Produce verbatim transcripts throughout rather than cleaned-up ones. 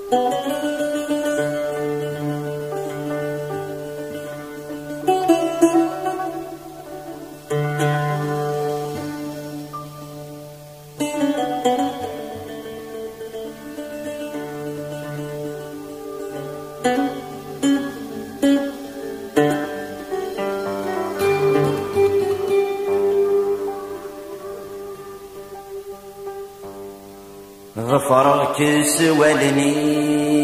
ظفرك سوالني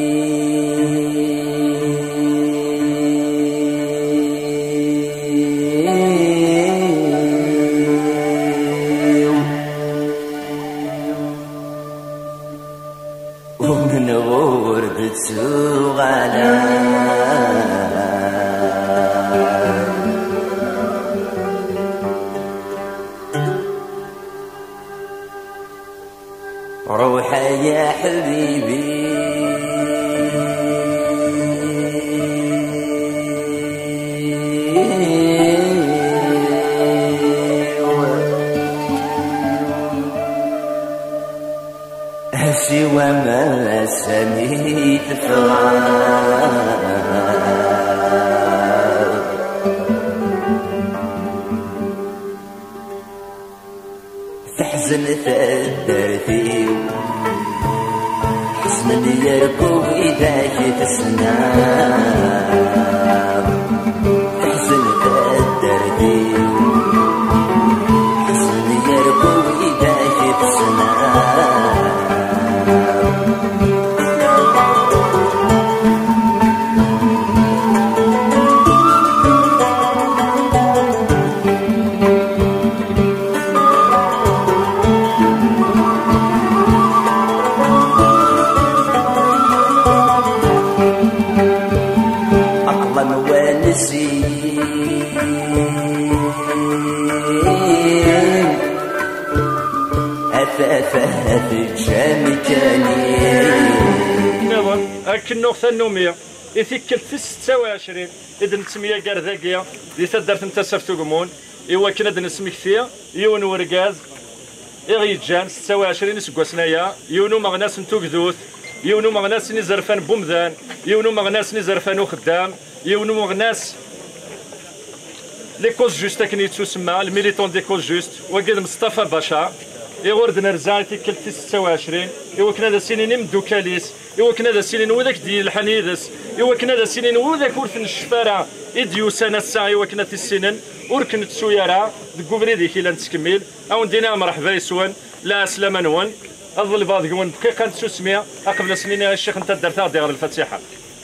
ومن غربة سوغانا روحي يا حبيبي سوى ما سميت فراق تحزن ثدرتي حسن يركب إيداك تسنام تحزن ثدرتي حسن يركب إيداك تسنام أثاثات جامكاني نظن أكن نغثى النومية إثيكل في ستة وعشرين إذن تسمية قارذاقية دي تدرت انت سفتو قمون إوا كنا دنسمي كثير يون ورقاز إغيجان ستة وعشرين سقوا سنايا يونو مغناس نتو قذوث يونو مغناس نزرفان بومذان يونو مغناس نزرفان وخدام يونو مغناس لي كوز جوست كني تسمى الميليتون دي كوز جوست وقد مصطفى باشا يورد نرزان تيكل ستة وعشرين إوا كنا دا سنين مدوكاليس إوا كنا دا سنين وذاك ديال الحنيدس إوا كنا دا سنين وذاك ورث الشفارة إديو سنة الساعة إوا كنا تسنين وركنت سويرة دكوفري ديك إلا نتكمل أو ندينا مرحبا يسوان لا سلامة نون أظل بعض قوان دقيقة تسمية قبل سنين يا الشيخ أنت درتها ديال الفاتحة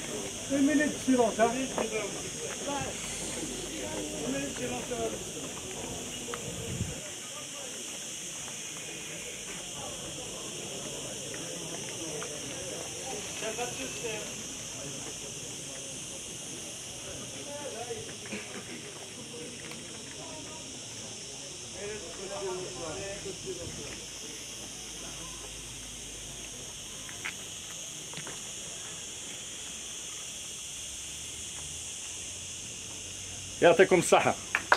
يعطيكم الصحة.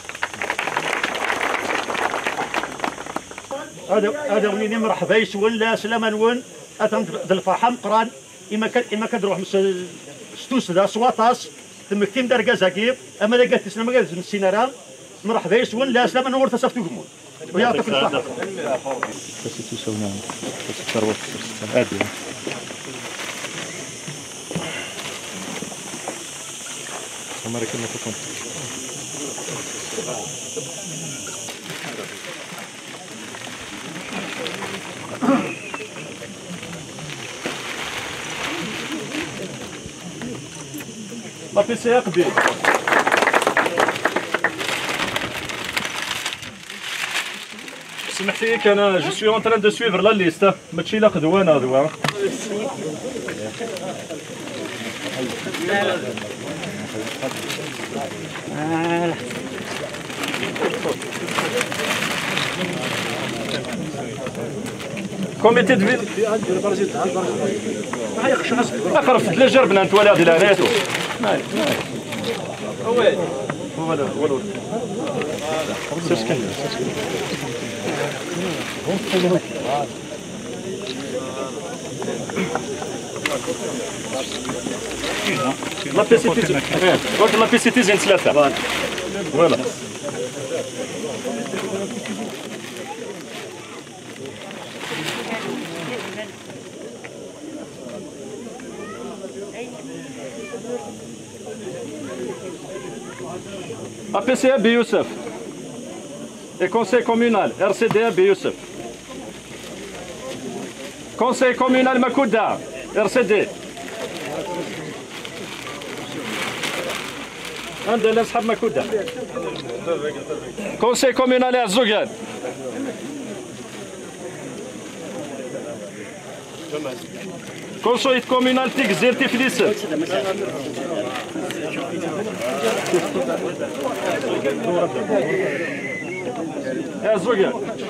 هذا هذا ونيني مرحبا يسول لا سلامة نون أتم الفرحة قران إما كان إما كنروح ستوس ذا سواطاس ثم كتيم دار كازاكيب أما ذا قالت سلامة قالت السينارا مرحبا يسول لا سلامة نور تصفتو قمون ويعطيك الصحة. بس تسونا بس الثروة هذه أمريكا ما تكون ما في سياق بيه سمحتي لي انا جو سوي اون تران دو سويفر لا ليست ماشي لا قدوانه دوا كوميتي دو فيل اخر في لا جربنا انت ولا ديال عريتو وين هو هذا هو سكن لا بيسيتي قلت لا بيسيتي زين ثلاثة فوالا A P C A B Youssef et conseil communal R C D A B Youssef. Conseil communal Makouda R C D. عندنا أصحاب مكودة. Conseil communal Arzougan. Conseil communal Tigzir Tiflis. Arzougan.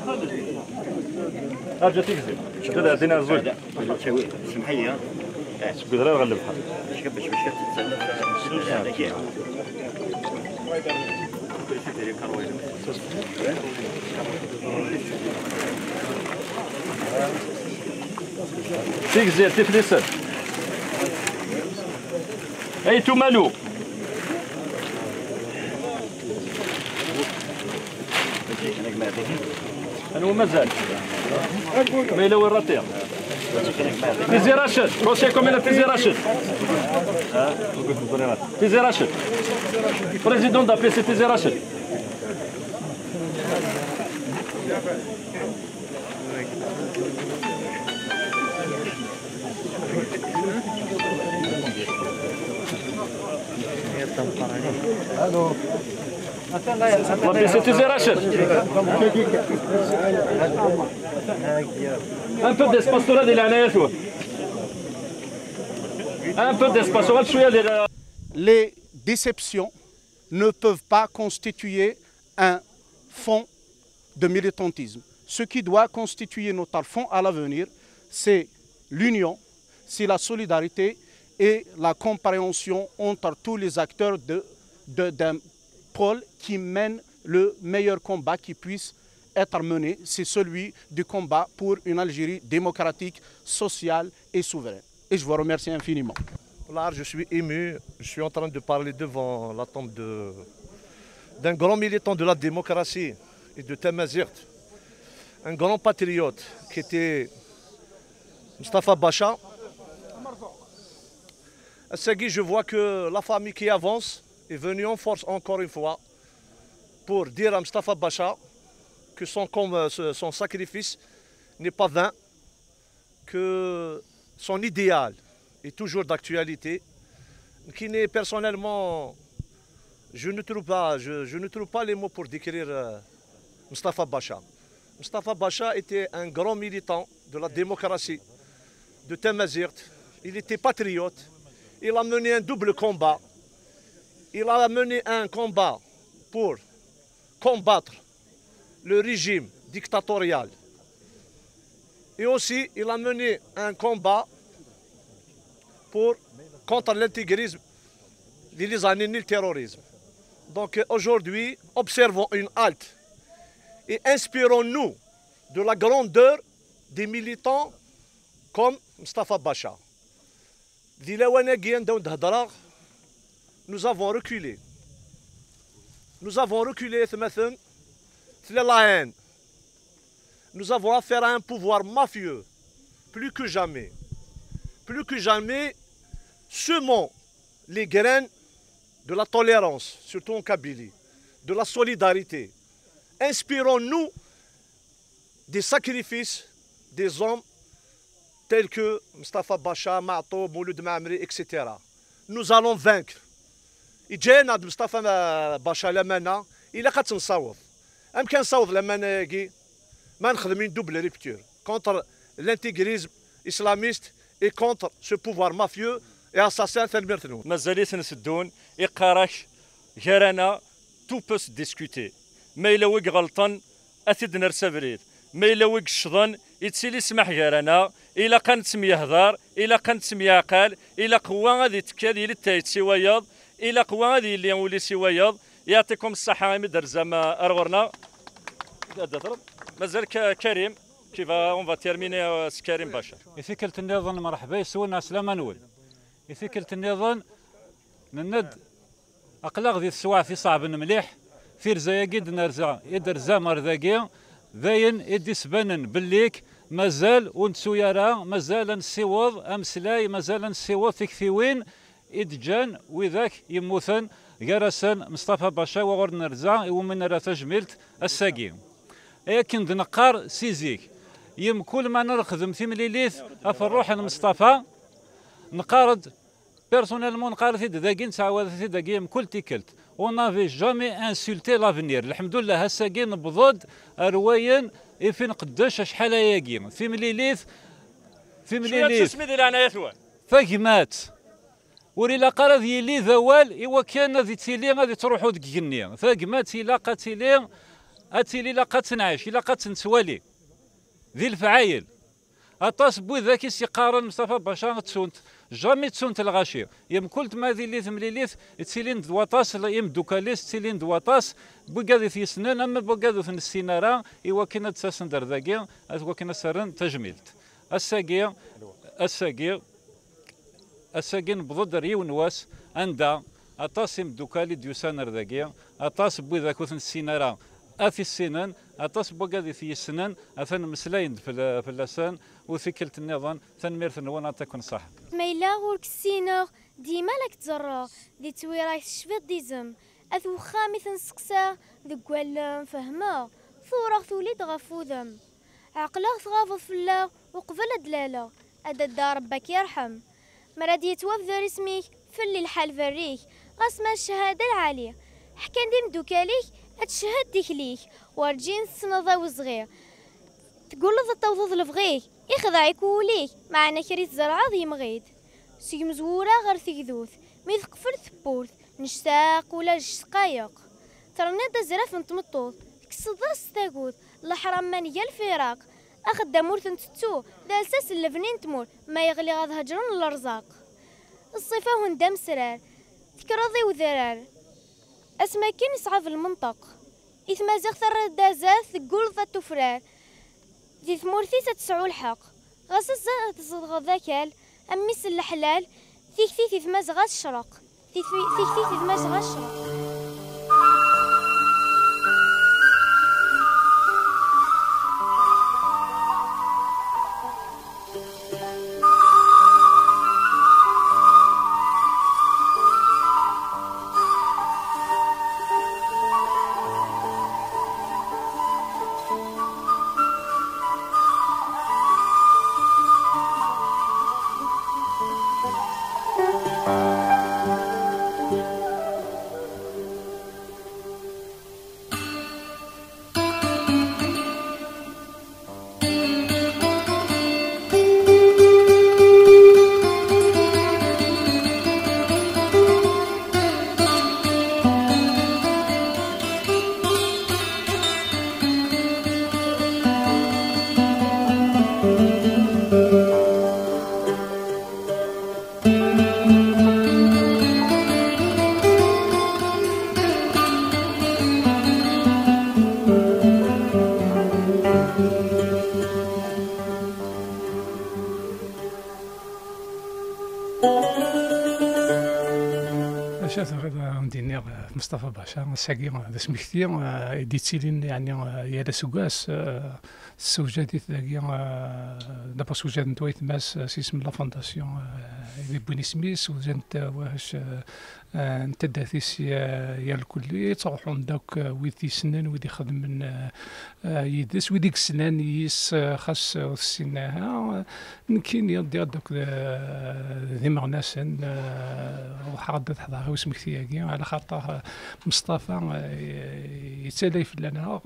أرجع تكذب. كذا عندنا أرزوج. سمحية. قدرة وغلب حال. باش باش باش تتسلل. تكذب تفلسل. أي تملو. أنا مازال. ما إلا وين راتير. تيزي راشد، كونسي كومينال تيزي راشد. تيزي راشد. بريزيدون دا بي سي تيزي راشد. لا بي سي تيزي راشد. Un peu d'espace là de l'année. Un peu d'espace là. Les déceptions ne peuvent pas constituer un fond de militantisme. Ce qui doit constituer notre fond à l'avenir, c'est l'union, c'est la solidarité et la compréhension entre tous les acteurs de, de, d'un pôle qui mène le meilleur combat qui puisse être mené, c'est celui du combat pour une Algérie démocratique, sociale et souveraine. Et je vous remercie infiniment. Là, je suis ému, je suis en train de parler devant la tombe de, d'un grand militant de la démocratie et de Tamazirt, un grand patriote qui était Moustapha Bacha. À Sagui, je vois que la famille qui avance est venue en force encore une fois pour dire à Moustapha Bacha que son, son sacrifice n'est pas vain, que son idéal est toujours d'actualité, qui n'est personnellement, je ne trouve pas, je, je ne trouve pas les mots pour décrire euh, Moustapha Bacha. Moustapha Bacha était un grand militant de la démocratie, de Tamazirt. Il était patriote, il a mené un double combat. Il a mené un combat pour combattre le régime dictatorial. Et aussi, il a mené un combat pour, contre l'intégrisme, les années le terrorisme. Donc aujourd'hui, observons une halte et inspirons-nous de la grandeur des militants comme Moustapha Bacha. Nous avons reculé. Nous avons reculé, nous avons affaire à un pouvoir mafieux, plus que jamais. Plus que jamais, semons les graines de la tolérance, surtout en Kabylie, de la solidarité. Inspirons-nous des sacrifices des hommes tels que Moustapha Bacha, Ma'to, Mouloud Ma'amri, et cetera. Nous allons vaincre. Et جينا مصطفى باشا لمانا إلا قد نصاوب أم كان نصاوب لمانا يجي ما نخدمين دوبل ريبتور contre l'intégrisme islamiste et contre ce pouvoir mafieux et assassin ثالمرتنون. مازاليت نسدون إقراش جرانا تو بوس ديسكوتي ما إلا ويك غلطان أثيد نرسى بريد ما إلا ويك الشظن يتسيلي سمح جرانا إلا كانت سميه هضار إلا كانت سميه عقال إلا قوة غادي تكادي للتايت سوايض إلا قوة غادي اللي ولي سوايض يعطيكم الصحة مدر زعما أرورنا مازال كريم كيف اون فا تيرميني كريم باشا. يثيكلة النظام مرحبا يسونا سلامة نول. يثيكلة النظام نند أقلاق ذي السواع في صعب مليح في رزايقيد نرزا يدرزا مرذاقيا ذاين إدي سبانن بالليك مازال ونتسويارا مازال نسيوض أمسلاي مازال نسيوض تكثيوين إدجان وذاك يموثن جرسن مصطفى باشا وغور نرزا ومن راه تجملت الساقي لكن دنقار سيزيك يم كل ما نرخذ في مليليث افروح مصطفى نقارد بيرسونيلمون نقارد في داكين تعاود في داكين كل تيكلت ونافي جامي انسولتي لافنير الحمد لله هساكي نبضد رواين فين قداش شحال ياكي في مليليث في مليليث شنو ديال انا يا ثوان فاكمات وريلا قرض يلي ذوال إوا كان ذي تيلي غادي تروحو ديك الجنيه فاكمات إلا قاتيلي اتيلي لا قد تنعيش الا قد تنتوالي ذي الفعايل اطاس بو ذاك سيقارن مصطفى باشا تسونت جامي تسونت الغاشي يم كلت ما ذي ليث مليليث تسيلين دواطاس يم دوكاليس تسيلين دواطاس بو قادي في سنان اما بو قادو في السينارا ايوا كنا تساسن درذاكيا ايوا كنا سرن تجميلت الساقيه الساقيه الساقيه نبض ريو نواس عندها اطاس يم دوكالي ديوسان رذاكيا اطاس بو ذاك في السينارا أفي السنان أطاس بوغادي في السنان أثن مسلاين في في اللسان وثكلت النظام تنمير ثنوانا تكون صح. ميلا غورك السينور ديما لك تزرع دي تويراي تشفيط ديزم أثو خامي تنسقسا ذكوال فهما ثورة ثوليد غفوذم عقله ثغافض فلا وقبل دلالة أدى ربك يرحم مراد يتوفى اسمي فلي الحال فريك غاسما الشهادة العالية حكان ديم دوكاليك أتشهد ديك ليك ورجين سنضا وصغير تقول له التوضض لفغيك يخضعك وليك معنا كريت زرعة ذي مغيد سي مزورة غير ثقذوث ميث قفل ثبورث نشتاق ولا شقايق ترنا دا زراف نتمطوط كسضا ستاقوث الحرام من يا الفراق أخد دامور تنتتو دا الساس اللفنين تمور ما يغلي غاد هجرون الأرزاق الصفة هندام سرار تكرضي وذرار اسما كين يسعى في المنطق إثما زغ ثر دازات تقول ذا تفرار ذي ثمورثي تتسعو الحق غاس الزغ تصدغ ذاكال أميس الحلال ثيك ثيك ثما زغا الشرق ثيك ثيك ثما زغا الشرق شاف غدا نديني مصطفى باشا ساقي هذا سمكتي ديتيلين يعني يا لا سوغاس السوجات ذاكيا دابا سوجات نتويت ماس سيسم لا فونداسيون دي بوني سميس وزنت واش انت داثيس يا الكلي تروحون داك ويدي سنان ويدي خدم من يدس ويديك السنان يس خاص سناها يمكن يدي دوك ذي مغناسن وحرد تحضر وسمكتي على خاطر مصطفى يتلاف لنا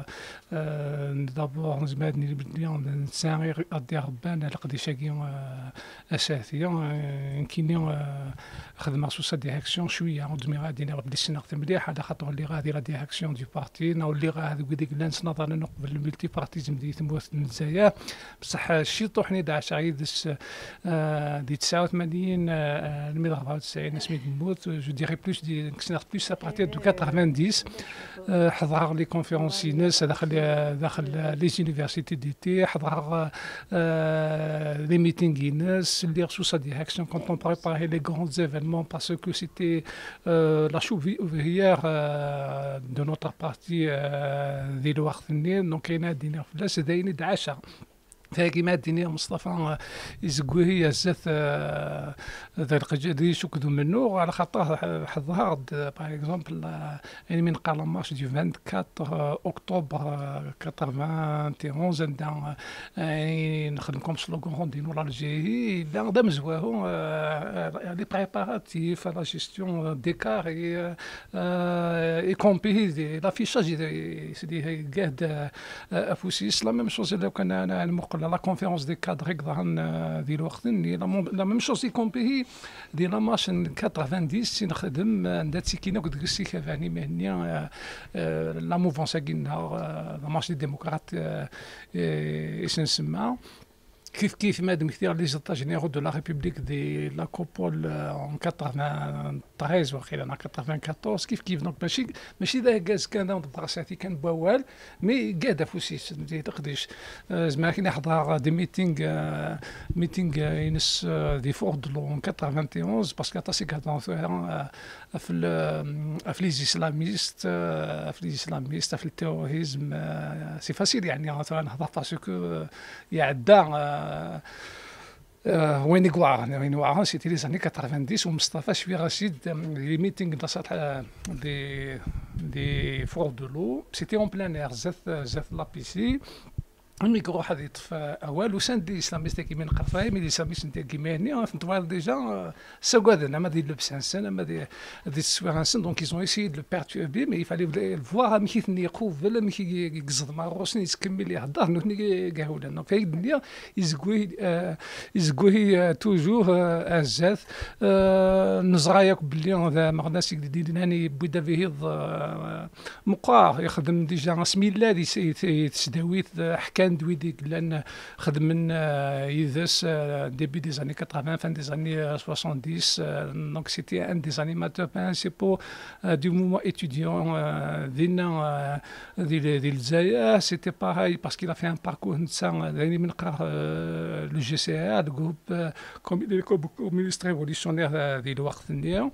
دابور زمادني بدي نساعي ادي ربان على قديشاكي اساسيه يمكن خدمه سوسا ديريكسيون شويه ودمي غادي نبدا سنقت مليح على خاطر اللي غادي لا ديريكسيون دي بارتي نو اللي غادي ديك لانس نظرا نقبل الملتي بارتيزم ديال تموت الجزائر بصح الشيء طوحني داع شعيد دي تسعة وثمانين المية أربعة وتسعين اسمي تموت جو je dirais plus, plus à partir de quatre-vingt-dix. حضر les conférences ينس داخل داخل les universités d'été, حضر les meetings ينس, les sous sa direction quand on préparait les grands événements parce que c'était euh, la chouve ouvrière euh, de notre parti ذي الوقت donc كاين دينا فلاس داين دعشة كيما الدنيا مصطفى يزقوه هي زات ذا القجري شكدو منو على خاطر حظهر باغ اكزومبل يعني من قال مارش دو أربعة وعشرين اكتوبر واحد عندنا يعني نخدمكم سلوغون دينو لالجيري لا دا مزواهو لي بريباراتيف لا جيستيون ديكار اي كومبي لافيشاج سيدي قاد افوسيس لا ميم شوز لو كان انا المقل la conférence des cadres ديال الوقت لا ميم شوز يكومبي ديال لا ماشين quatre-vingt-dix نخدم عندها تسكينه كنت قلت كيفاني مهنيه لا موفونس كينا لا مارش دي ديموقراط اسنسما كيف كيف مادام كثير لي زيتا جينيرو دو لا ريبوبليك دي لا كوبول ان ثمانية وعشرين وقيلا أربعة وثمانين كيف كيف دونك ماشي ماشي ذا كاز كان براساتي كان بوال مي قاعده فوسيس تقديش زعما كاين يحضر دي ميتينغ ميتينغ ينس دي فور دو لون واحد وثمانين باسكو تاسي قاعد في في لي اسلاميست في لي اسلاميست في التيروريزم سي فاسيل يعني نهضر باسكو يعدى وين يقوى وين يقوى سيتي لي زاني quatre-vingt-dix ومصطفى شوي رشيد لي ميتينغ تاع سطح دي دي فور دو لو سيتي اون بلان اير زات زات لا بيسي الميكرو واحد يطفى اول وسان دي اسلاميست كيما نقرفاي مي دي اسلاميست نتا كيما هني فنتوال ديجا سوغادنا ما دي لبسانسن ما دي دي السويرانسن دونك ايزون ايسي دو بيرتوربي مي يفالي فواها ماشي ثني يقوف ولا ماشي يقصد مع روسني يكمل يهضر نوني كاهولا دونك في الدنيا يزقوي يزقوي توجور ازات نزرايك بلي هذا مغناس يدير هاني بودا فيه مقار يخدم ديجا سميلا دي تسداويت حكان دويديك لان خدم من يدس ديبي دي زاني quatre-vingts fin des années soixante-dix donc c'était un des animateurs principaux du mouvement étudiant دينا ديال الجزائر c'était pareil parce qu'il a fait un parcours يعني من قرا le G C A le groupe communiste révolutionnaire ديال الوقت ديالو.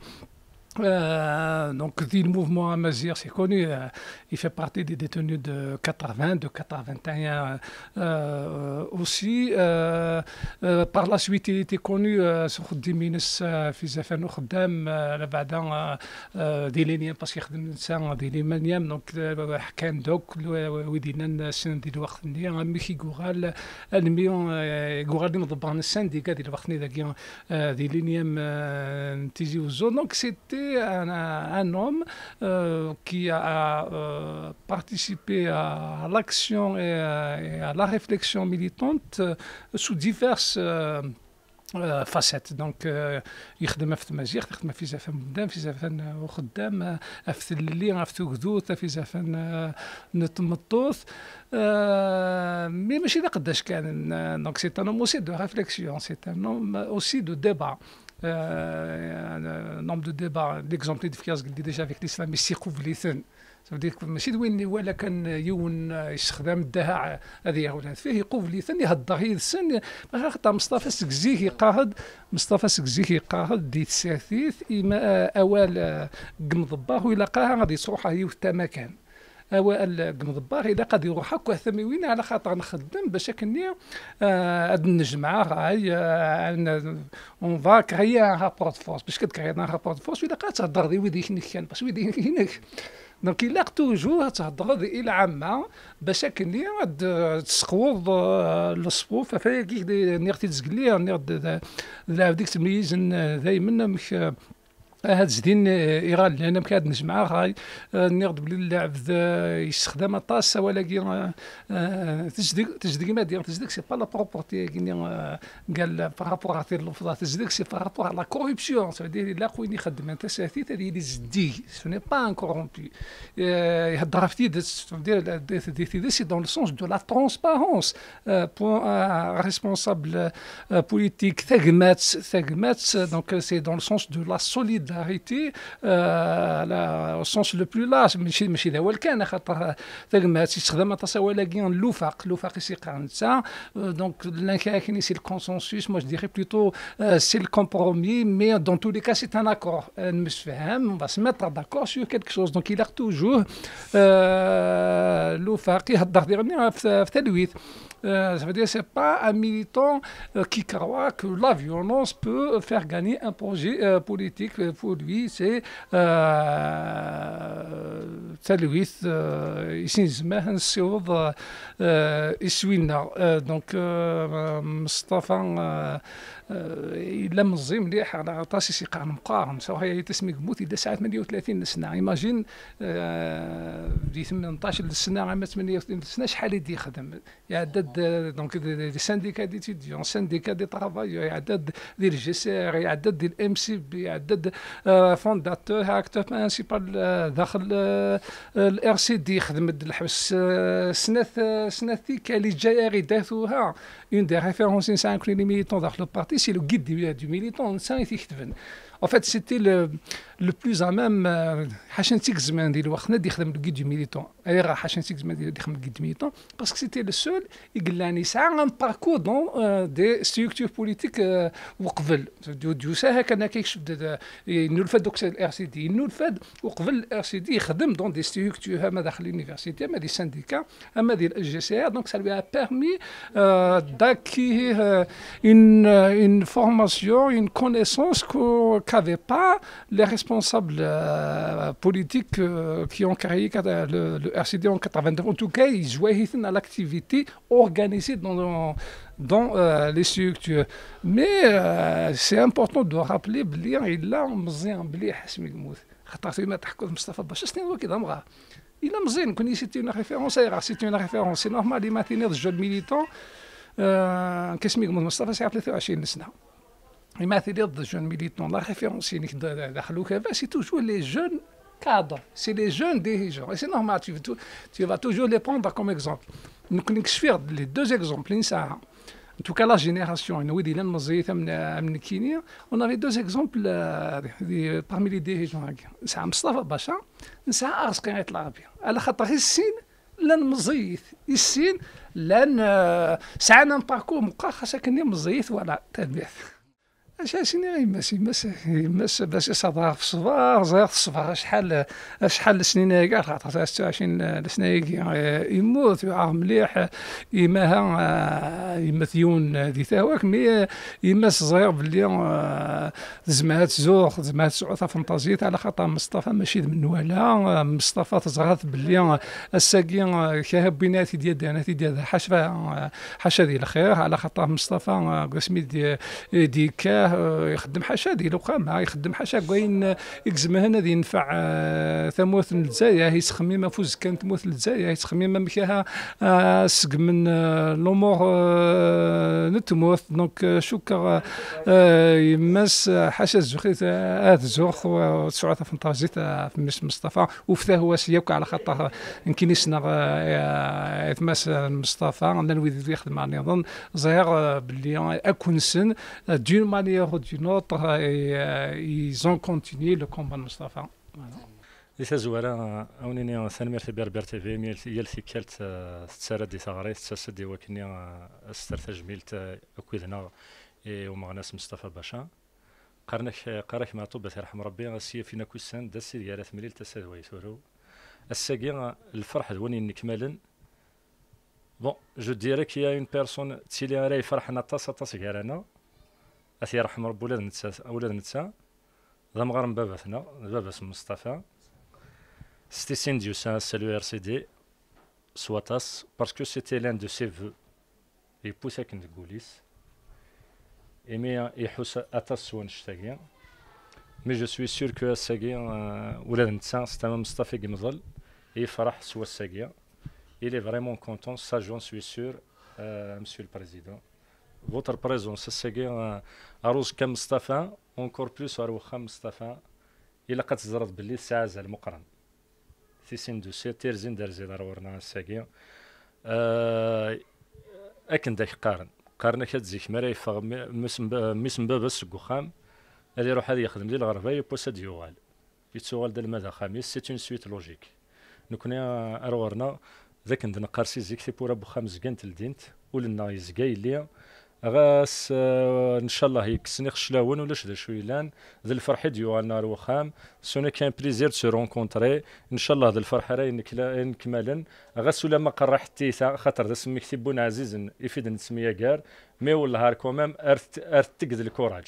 Euh, donc, le mouvement Amazir, c'est connu. Euh, il fait partie des détenus de quatre-vingts, de quatre-vingt-un euh, aussi. Euh, euh, par la suite, il était connu sur des ministres Fizafan ou Khdam, le Badan, des Léniens, parce qu'il y a des Léniens. Donc, Hakan Dok, Widinan, Sindi Wakni, Miki Goural, Almion, Gouralim de Ban Syndicat, des Wakni, des Léniens, Tizi Ouzo. Donc, c'était Un, un homme euh, qui a euh, participé à l'action et, et à la réflexion militante euh, sous diverses euh, euh, facettes. Donc, يخدم في المزيغ، يخدم في زفن قدام، في زفن وخدام، في الليل، في غدوث، في زفن نتمطوث. مي ماشي ذا قداش كان. دونك سي ان اوسي دو ريفليكسيون، سي ان اوسي دو ديبا. Euh, un nombre de débats, l'exemple de Fias qui dit déjà avec l'islam, mais c'est couvlithen. Ça veut dire que ماشي دوين ولا كان يون يستخدم الدهاء هذه يا فيه يقوفليثن يهضر يسن خاطر مصطفى سكزيه يقاهد مصطفى سكزيه يقاهد دي تساثيث إما أوال قمضباه وإلا قاها غادي يصروحها يوثا مكان اوائل قمضباغ الا قد يروح هكا ثموين على خاطر نخدم باش كني هاد النجمعه راهي اون فا كريي ان رابور فورس باش كتكري ان رابور فورس ولا قاعد تهضر ذي ويدي كان باش ويدي هناك دونك الا توجور تهضر الى عامه باش كني تسقوض الصفوف فهي نيرتي تزقلي نيرد ديك تميز دائما مش هاد زدين ايران لان مكاد نجمع غاي نيرد بلي اللاعب يستخدم طاس ولكن تجديك تجديك ما دير تجديك سي با لا بروبورتي قال بارابور تاع اللفظه تجديك سي بارابور على لا كوربسيون سو دير لا خويني يخدم انت ساتيت هذه اللي زدي سو ني با ان كورompi يهضر في دير دير سي دون لو سونس دو لا ترونسبارونس بور ريسبونسابل بوليتيك ثقمات ثقمات دونك سي دون لو سونس دو لا solidité solidarité au sens le plus large. ماشي ماشي ذا هو الكان خاطر ثما تستخدم تصاوى لاكين اللوفاق اللوفاق يسيقان ça donc l'inclin c'est le consensus moi je dirais plutôt euh, c'est le compromis mais dans tous les cas c'est un accord on va se mettre d'accord sur quelque chose donc il a toujours l'oufaq يهضر ديرني في تلويث. Euh, ça veut dire que ce n'est pas un militant euh, qui croit que la violence peut faire gagner un projet euh, politique. Pour lui, c'est تلويث يسمى نسيوض يسوينا. دونك مصطفى إلا مزي مليح على طاسي سيقع مقارن سواء هي تسمي قموت إذا ساعة ثمانية وثلاثين سنة إيماجين في ثمانية عشر سنة عام ثمانية وثلاثين سنة شحال يدي يخدم يعدد دونك دي سانديكا ديتيديون سانديكا دي طرافايو يعدد ديال الجسر يعدد ديال الام سي بي يعدد فونداتور اكتور برينسيبال داخل الار سي دي يخدم الحبس سنة سنة اللي جايه غير داثوها اون دي ريفيرونس انسان كل لي ميليتون داخل البارتي سي لو غيد دو ميليتون انسان يكتبن. En fait, c'était le, le plus à même. Parce que c'était le seul qui a un parcours dans euh, des structures politiques. Du ça, il nous le fait donc le R C D. Il nous le fait le R C D. Il خدم dans des structures à l'université, à des syndicats, à des G C R. Donc ça lui a permis euh, d'acquérir euh, une, une formation, une connaissance que qu'avaient pas les responsables euh, politiques euh, qui ont créé le, le R C D en quatre-vingt-neuf. En tout cas, ils jouaient à l'activité organisée dans, dans, dans euh, les structures. Mais euh, c'est important de rappeler بلي إلا مزيان مليح اسمي قموت خاطر فيما تحكم مصطفى باشا سنين هو كذا مغا إلا مزيان كوني سيتي اون ريفيرونس راه سيتي اون ريفيرونس سي نورمال لي ماتينير جون ميليتون كاسمي قموت مصطفى سي ثلاثة وعشرين سنة. Les matériels de jeunes militants, la référence c'est toujours les jeunes cadres, c'est les jeunes dirigeants. Et c'est normal, tu, tu vas toujours les prendre comme exemple. Nous connaissons les deux exemples. En tout cas, la génération, on avait deux exemples euh, parmi les dirigeants. C'est Mustafa Bacha, c'est Arsqin Etlarabi. على خاطر السين لان مزيث السين لان سعنا نباركور مقا خاصك كني مزيث ولا تلبيث. أساسي يمس يمس يمس باش يصدر في الصباح زير الصباح شحال شحال سنين كاع خاطر ستة وعشرين سنة يموت وعاه مليح يماها يمثيون دي تاواك مي يمس صغير بلي زمات زوخ زمات سعوثة فانتازيت على خاطر مصطفى ماشي من ولا مصطفى تزغرت بلي الساقي كهب بيناتي ديال داناتي ديال حاشا حاشا ديال الخير على خاطر مصطفى قسمي دي ديكا يخدم حاشا ديال وقامها يخدم حاشا كاين يكزم هنا دي ينفع ثموث الجزائر يسخميمه فوز كانت تموت الجزائر يسخميمه مكاها سق من الامور نتموت دونك شكر يمس حاشا الزخيت هذا الزوخ وتسعة فانتازيت في مس مصطفى وفته هو سياك على خاطر يمكن يسنى يتمس مصطفى انا الويد يخدم مع النظام ظاهر باللي اكون سن دون مانيير ou d'une autre et euh, ils ont continué le combat de Mustafa. ليس زوارا اونيني ثاني في بربر تي في ميل هي الثكالت تسارة دي ثغري تساسد دي وكني استرث جميلت اكويدنا ومغناس مصطفى باشا قرنك قرك مع طوبة يرحم ربي غسيه فينا كوسان داسي ديال ثمليل تساد ويثورو الساقي الفرح دواني نكمالا بون جو ديري كي اون بيرسون تيلي راي فرحنا طاسا طاسا كارانا أثي يرحم ربي ولاد نتسا ولاد نتسا ذا مغرم باباتنا بابا اسم مصطفى ستي سينديو سا سالو ار سي دي سواتاس باسكو سيتي لان دو سي فو يبوسا كنت كوليس ايمي يحوس اتاس ونشتاقيا مي جو سوي سور كو الساقيا ولاد نتسا ستا مصطفى كيمظل يفرح سوا الساقيا il est vraiment content ça j'en suis sûr euh, monsieur le président. Votre présence, c'est أروز كمصطفى encore plus أروخا مصطفى إلا قد زرت باللي ساعة المقرن ثيسين دوسي تيرزين درزي ضرورنا الساقية أكن داك قارن قارنا كتزيك مرا يفغ مسم مسم بابا سكوخام هذا يروح هذا يخدم ديال الغربه يبوساد يوغال يتسوغال ديال المدى خامس سي اون سويت لوجيك نكون ارورنا ذاك عندنا قارسي زيك سي بورا بخمس كانت لدينت ولنا يزكاي ليا غاس آه ان شاء الله يكسني خشلاون ولا شدا شويه لان ذا الفرحه ديال نار وخام سوني كان بليزير سو رونكونتري ان شاء الله ذا الفرحه راهي نكملا غاس ولا ما قرح حتى خاطر ذا سمي كتبون عزيز يفيد نسميه كار مي والله كومام ارت ارتقد الكوراج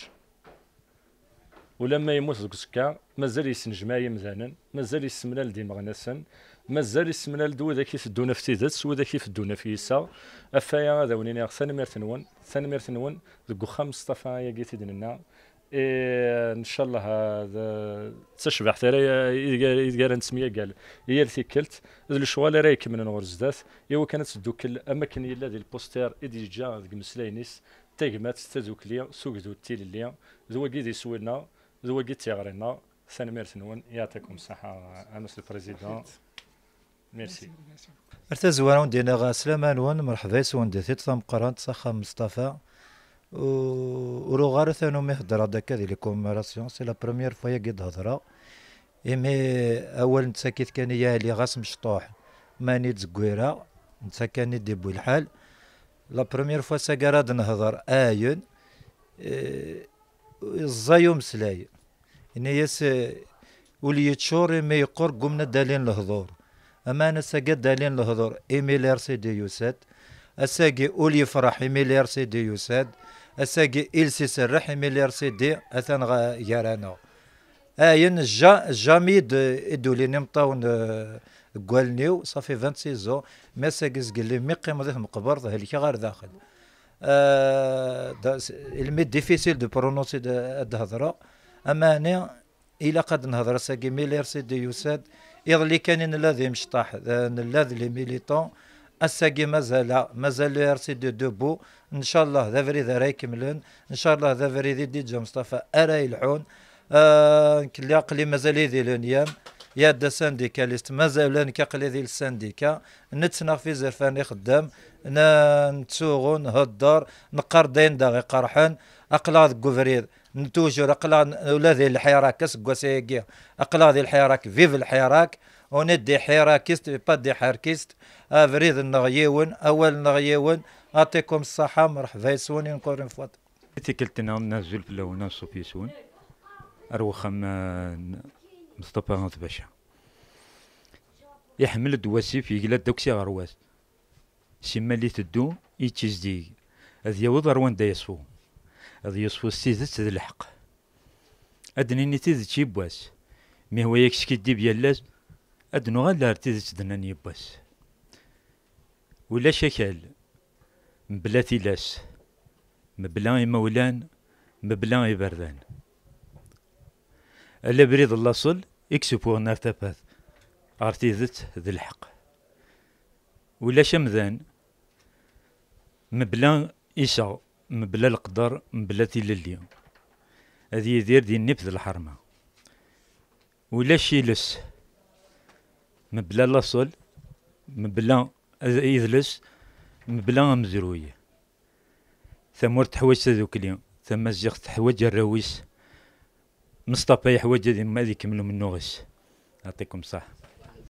ولما يموت زكا مازال يسنجما يمزانا مازال يسمنا لديما غنسن مازال يسمنا لدو ذاك يفدونا في تيدس وذاك يفدونا في يسا افايا هذا ونيني ثاني ميرتنون ثاني ميرتنون ذوك خمس مصطفى يا قيتي دنا إيه ان شاء الله هذا تشبع حتى يدير نسميه قال هي الثيكلت الشوال راه يكمل نغرزدات ايوا كانت دوك الاماكن يلا ديال البوستير ايدي جا ذيك مسلاينيس تاكمات تزوك ليا سوق ذو تيل ليا ذو كيدي سوينا ذو كي تيغرينا ثاني ميرتنون يعطيكم الصحه امس البريزيدون ميرسي ارتزوان دينا سلامان وان مرحبا سوان دي تام قرانت سخا مصطفى ورو غار ثانو مي هضره داك ديال الكوميراسيون سي لا بروميير فوا قد هضره ايمي اول نتساكيت كان يا لي غاس مشطوح ماني تزكويره نتساكني دي بو الحال لا بروميير فوا ساكاراد نهضر اين الزايوم سلاي اني يس ولي تشوري مي يقر قمنا دالين الهضور اما انا ساقا دالين الهضور ايميلير سيدي يوساد اساقي اولي فرح ايميلير سيدي يوساد اساقي إلسي سرح ايميلير سيدي اثان غا يارانا اين جا جاميد ادولي نمطاون قوالنيو صافي ستة وعشرين زو ما ساقز قال لي مي قيمه ذاك مقبر هلكي غير داخل آه المي ديفيسيل دو برونونسي هاد الهضره اما انا الى قد نهضر ساقي ميلير سيدي يوساد يظلي كان الذي مشطاح الذي لي ميليتون الساقي مازال مازال ار سي دي دوبو ان شاء الله ذا فري ذا راي كملن ان شاء الله ذا فري دي دي جا مصطفى اراي الحون آه كلي عقلي مازال يدي لونيام يا دا سانديكاليست مازال كاقلي ذي السانديكا نتسنغ في زرفاني خدام نتسوغو نهضر نقر دين داغي قرحان اقلا ذ كوفريد نتوجر اقلا ولا ذي الحراك اسكواسيكي اقلا ذي الحراك فيف الحراك وندي حراكيست با دي حركيست افريد النغيون اول نغيون اعطيكم الصحه مرحبا يسوني نقول فوت تيكلتنا نازل في الاول ناس في يسون اروخم مصطفى غاث باشا يحمل الدواسيف يقلا دوكسي غرواس سيما اللي تدو يتشزدي هذ يوض روان دا يصفو هذ يصفو السيدت ذي الحق ادنيني تيد شي بواس مي هو ياكش كيدي بيالاز ادنو غالا تيد دناني بواس ولا شكل مبلا تيلاس مبلا مولان مبلا يبردان الا بريد اللاصل اكسبو نارتابات ارتيدت ذي الحق ولا شمذان مبلا إيسا مبلا القدر مبلا تيللي هذي يدير دي النبذ الحرمة ولا شيلس مبلا لاصل مبلا يذلس مبلا مزروية ثمور تحوج ذوك اليوم ثم الزيغ تحوج الرويس مصطفى يحوج هذي ما ذي كملوا منو غس يعطيكم صح.